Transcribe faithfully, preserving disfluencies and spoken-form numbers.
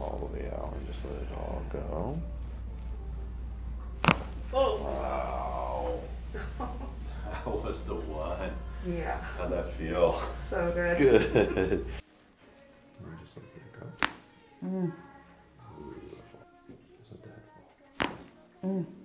all the way out and just let it all go. Oh! Wow. That was the one. Yeah. How'd that feel? So good. Good. Let me just let it go. Mm. Beautiful. Isn't that cool? Mm.